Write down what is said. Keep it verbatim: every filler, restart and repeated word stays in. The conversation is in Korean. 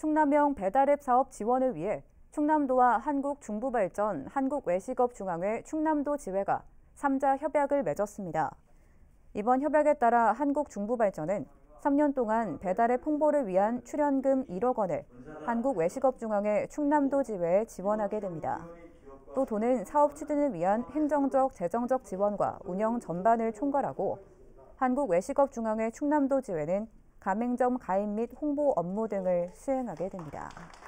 충남형 배달앱 사업 지원을 위해 충남도와 한국중부발전, 한국외식업중앙회 충남도 지회가 삼자 협약을 맺었습니다. 이번 협약에 따라 한국중부발전은 삼 년 동안 배달앱 홍보를 위한 출연금 일억 원을 한국외식업중앙회 충남도 지회에 지원하게 됩니다. 또 도는 사업 추진을 위한 행정적, 재정적 지원과 운영 전반을 총괄하고 한국외식업중앙회 충남도 지회는 가맹점 가입 및 홍보 업무 등을 수행하게 됩니다.